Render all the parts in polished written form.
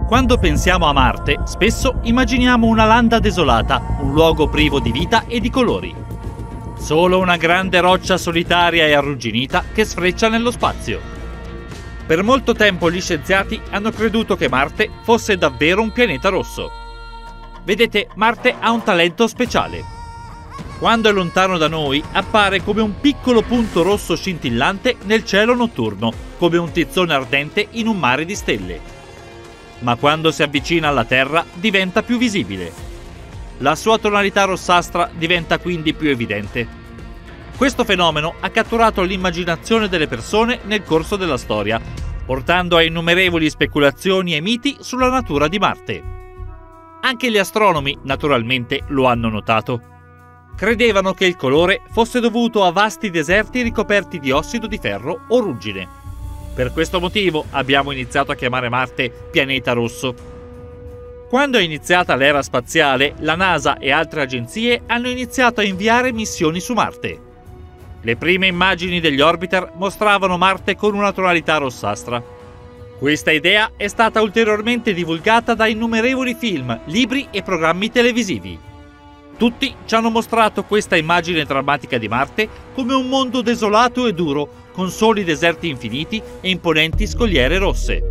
Quando pensiamo a Marte, spesso immaginiamo una landa desolata, un luogo privo di vita e di colori. Solo una grande roccia solitaria e arrugginita che sfreccia nello spazio. Per molto tempo gli scienziati hanno creduto che Marte fosse davvero un pianeta rosso. Vedete, Marte ha un talento speciale. Quando è lontano da noi, appare come un piccolo punto rosso scintillante nel cielo notturno, come un tizzone ardente in un mare di stelle. Ma quando si avvicina alla Terra diventa più visibile. La sua tonalità rossastra diventa quindi più evidente. Questo fenomeno ha catturato l'immaginazione delle persone nel corso della storia, portando a innumerevoli speculazioni e miti sulla natura di Marte. Anche gli astronomi, naturalmente, lo hanno notato. Credevano che il colore fosse dovuto a vasti deserti ricoperti di ossido di ferro o ruggine. Per questo motivo abbiamo iniziato a chiamare Marte pianeta rosso. Quando è iniziata l'era spaziale, la NASA e altre agenzie hanno iniziato a inviare missioni su Marte. Le prime immagini degli orbiter mostravano Marte con una tonalità rossastra. Questa idea è stata ulteriormente divulgata da innumerevoli film, libri e programmi televisivi. Tutti ci hanno mostrato questa immagine drammatica di Marte come un mondo desolato e duro, con soli deserti infiniti e imponenti scogliere rosse.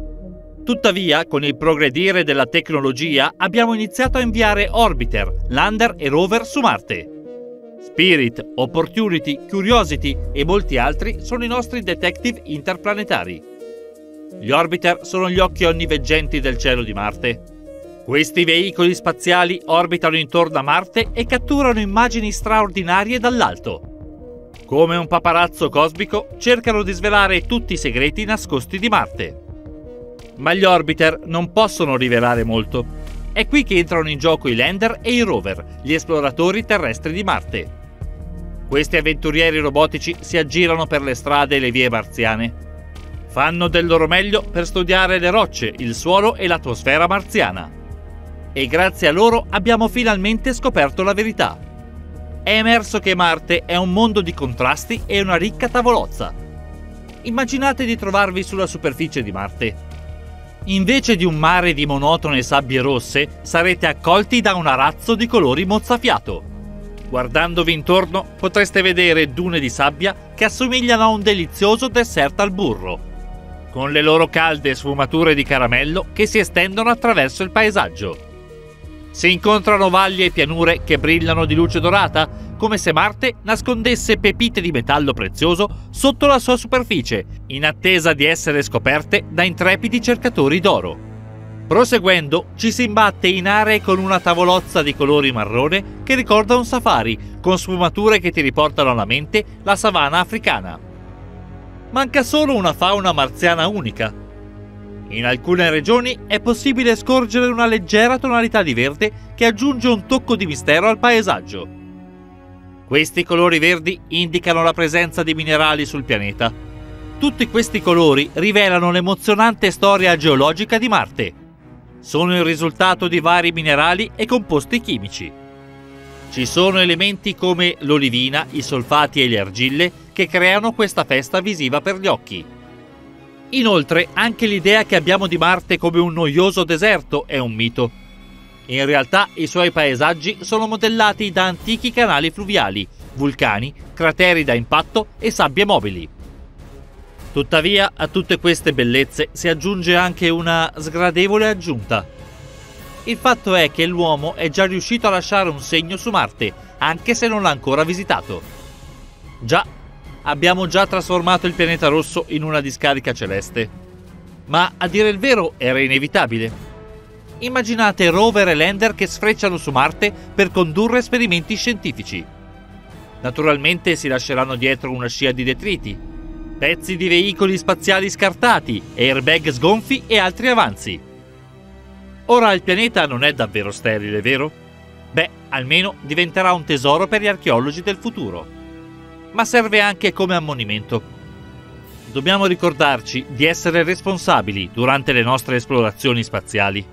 Tuttavia, con il progredire della tecnologia, abbiamo iniziato a inviare orbiter, lander e rover su Marte. Spirit, Opportunity, Curiosity e molti altri sono i nostri detective interplanetari. Gli orbiter sono gli occhi onniveggenti del cielo di Marte. Questi veicoli spaziali orbitano intorno a Marte e catturano immagini straordinarie dall'alto. Come un paparazzo cosmico, cercano di svelare tutti i segreti nascosti di Marte. Ma gli orbiter non possono rivelare molto. È qui che entrano in gioco i lander e i rover, gli esploratori terrestri di Marte. Questi avventurieri robotici si aggirano per le strade e le vie marziane. Fanno del loro meglio per studiare le rocce, il suolo e l'atmosfera marziana. E grazie a loro abbiamo finalmente scoperto la verità. È emerso che Marte è un mondo di contrasti e una ricca tavolozza. Immaginate di trovarvi sulla superficie di Marte. Invece di un mare di monotone sabbie rosse, sarete accolti da un arazzo di colori mozzafiato. Guardandovi intorno potreste vedere dune di sabbia che assomigliano a un delizioso dessert al burro, con le loro calde sfumature di caramello che si estendono attraverso il paesaggio. Si incontrano valli e pianure che brillano di luce dorata, come se Marte nascondesse pepite di metallo prezioso sotto la sua superficie, in attesa di essere scoperte da intrepidi cercatori d'oro. Proseguendo, ci si imbatte in aree con una tavolozza di colori marrone che ricorda un safari, con sfumature che ti riportano alla mente la savana africana. Manca solo una fauna marziana unica. In alcune regioni è possibile scorgere una leggera tonalità di verde che aggiunge un tocco di mistero al paesaggio. Questi colori verdi indicano la presenza di minerali sul pianeta. Tutti questi colori rivelano l'emozionante storia geologica di Marte. Sono il risultato di vari minerali e composti chimici. Ci sono elementi come l'olivina, i solfati e le argille che creano questa festa visiva per gli occhi. Inoltre, anche l'idea che abbiamo di Marte come un noioso deserto è un mito. In realtà i suoi paesaggi sono modellati da antichi canali fluviali, vulcani, crateri da impatto e sabbie mobili. Tuttavia, a tutte queste bellezze si aggiunge anche una sgradevole aggiunta. Il fatto è che l'uomo è già riuscito a lasciare un segno su Marte, anche se non l'ha ancora visitato. Già, abbiamo già trasformato il pianeta rosso in una discarica celeste. Ma a dire il vero era inevitabile. Immaginate rover e lander che sfrecciano su Marte per condurre esperimenti scientifici. Naturalmente si lasceranno dietro una scia di detriti, pezzi di veicoli spaziali scartati, airbag sgonfi e altri avanzi. Ora il pianeta non è davvero sterile, vero? Beh, almeno diventerà un tesoro per gli archeologi del futuro. Ma serve anche come ammonimento. Dobbiamo ricordarci di essere responsabili durante le nostre esplorazioni spaziali.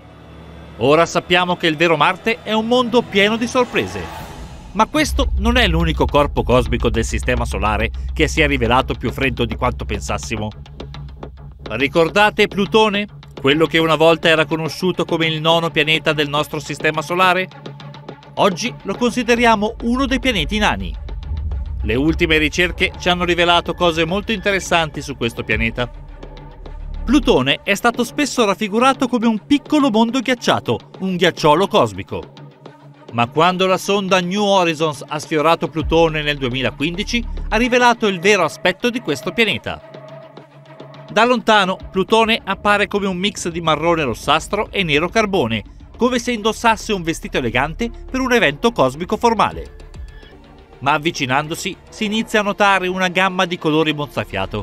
Ora sappiamo che il vero Marte è un mondo pieno di sorprese. Ma questo non è l'unico corpo cosmico del Sistema Solare che si è rivelato più freddo di quanto pensassimo. Ricordate Plutone? quello che una volta era conosciuto come il nono pianeta del nostro sistema solare? Oggi lo consideriamo uno dei pianeti nani. Le ultime ricerche ci hanno rivelato cose molto interessanti su questo pianeta. Plutone è stato spesso raffigurato come un piccolo mondo ghiacciato, un ghiacciolo cosmico. Ma quando la sonda New Horizons ha sfiorato Plutone nel 2015, ha rivelato il vero aspetto di questo pianeta. Da lontano, Plutone appare come un mix di marrone rossastro e nero carbone, come se indossasse un vestito elegante per un evento cosmico formale. Ma avvicinandosi, si inizia a notare una gamma di colori mozzafiato.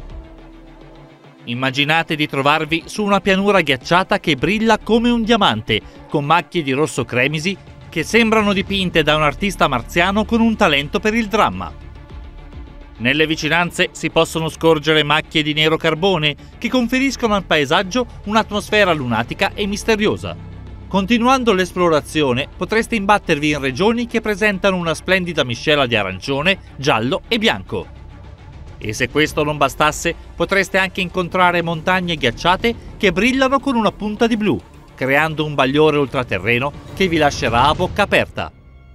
Immaginate di trovarvi su una pianura ghiacciata che brilla come un diamante, con macchie di rosso cremisi che sembrano dipinte da un artista marziano con un talento per il dramma. Nelle vicinanze si possono scorgere macchie di nero carbone che conferiscono al paesaggio un'atmosfera lunatica e misteriosa. Continuando l'esplorazione potreste imbattervi in regioni che presentano una splendida miscela di arancione, giallo e bianco. E se questo non bastasse, potreste anche incontrare montagne ghiacciate che brillano con una punta di blu, creando un bagliore ultraterreno che vi lascerà a bocca aperta.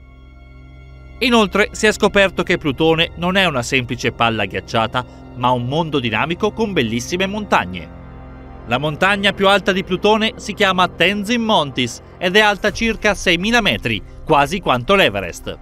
Inoltre si è scoperto che Plutone non è una semplice palla ghiacciata, ma un mondo dinamico con bellissime montagne. La montagna più alta di Plutone si chiama Tenzin Montis ed è alta circa 6.000 metri, quasi quanto l'Everest.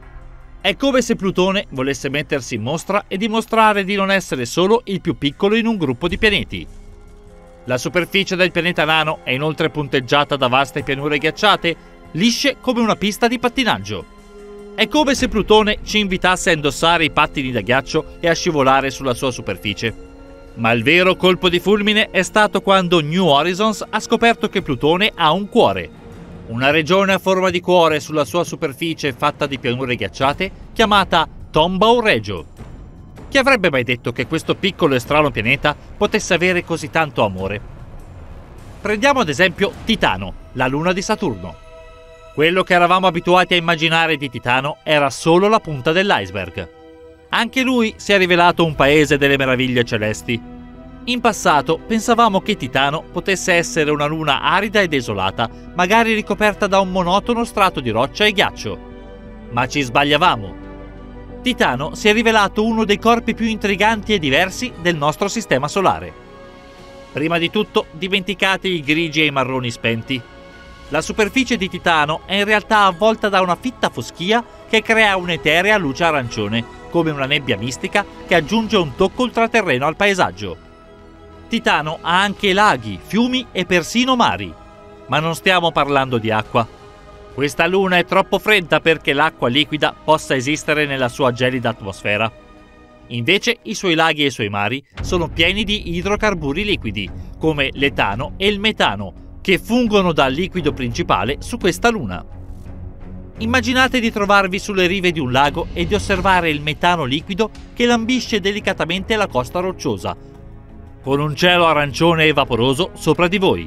È come se Plutone volesse mettersi in mostra e dimostrare di non essere solo il più piccolo in un gruppo di pianeti. La superficie del pianeta nano è inoltre punteggiata da vaste pianure ghiacciate, lisce come una pista di pattinaggio. È come se Plutone ci invitasse a indossare i pattini da ghiaccio e a scivolare sulla sua superficie. Ma il vero colpo di fulmine è stato quando New Horizons ha scoperto che Plutone ha un cuore. Una regione a forma di cuore sulla sua superficie fatta di pianure ghiacciate chiamata Tombaugh Regio. Chi avrebbe mai detto che questo piccolo e strano pianeta potesse avere così tanto amore? Prendiamo ad esempio Titano, la luna di Saturno. Quello che eravamo abituati a immaginare di Titano era solo la punta dell'iceberg. Anche lui si è rivelato un paese delle meraviglie celesti. In passato pensavamo che Titano potesse essere una luna arida e desolata, magari ricoperta da un monotono strato di roccia e ghiaccio. Ma ci sbagliavamo. Titano si è rivelato uno dei corpi più intriganti e diversi del nostro sistema solare. Prima di tutto, dimenticate i grigi e i marroni spenti. La superficie di Titano è in realtà avvolta da una fitta foschia che crea un'eterea luce arancione, come una nebbia mistica che aggiunge un tocco ultraterreno al paesaggio. Titano ha anche laghi, fiumi e persino mari. Ma non stiamo parlando di acqua. Questa luna è troppo fredda perché l'acqua liquida possa esistere nella sua gelida atmosfera. Invece i suoi laghi e i suoi mari sono pieni di idrocarburi liquidi, come l'etano e il metano, che fungono da liquido principale su questa luna. Immaginate di trovarvi sulle rive di un lago e di osservare il metano liquido che lambisce delicatamente la costa rocciosa, con un cielo arancione e vaporoso sopra di voi.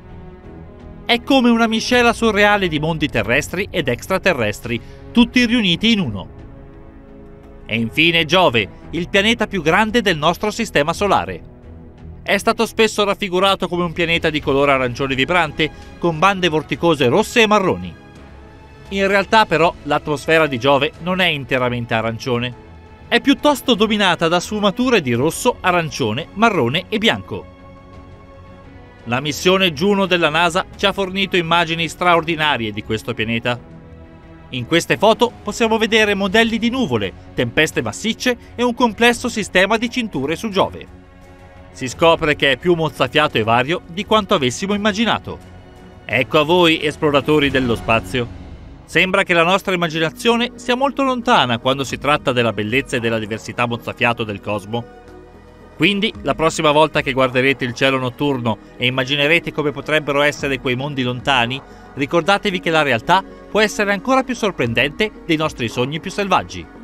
È come una miscela surreale di mondi terrestri ed extraterrestri, tutti riuniti in uno. E infine Giove, il pianeta più grande del nostro sistema solare. È stato spesso raffigurato come un pianeta di colore arancione vibrante, con bande vorticose rosse e marroni. In realtà però l'atmosfera di Giove non è interamente arancione. È piuttosto dominata da sfumature di rosso, arancione, marrone e bianco. La missione Juno della NASA ci ha fornito immagini straordinarie di questo pianeta. In queste foto possiamo vedere modelli di nuvole, tempeste massicce e un complesso sistema di cinture su Giove. Si scopre che è più mozzafiato e vario di quanto avessimo immaginato. Ecco a voi, esploratori dello spazio. Sembra che la nostra immaginazione sia molto lontana quando si tratta della bellezza e della diversità mozzafiato del cosmo. Quindi, la prossima volta che guarderete il cielo notturno e immaginerete come potrebbero essere quei mondi lontani, ricordatevi che la realtà può essere ancora più sorprendente dei nostri sogni più selvaggi.